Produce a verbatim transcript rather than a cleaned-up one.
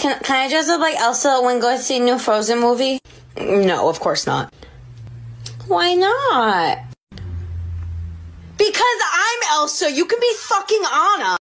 Can, can I dress up like Elsa when going to see a new Frozen movie? No, of course not. Why not? Because I'm Elsa. You can be fucking Anna.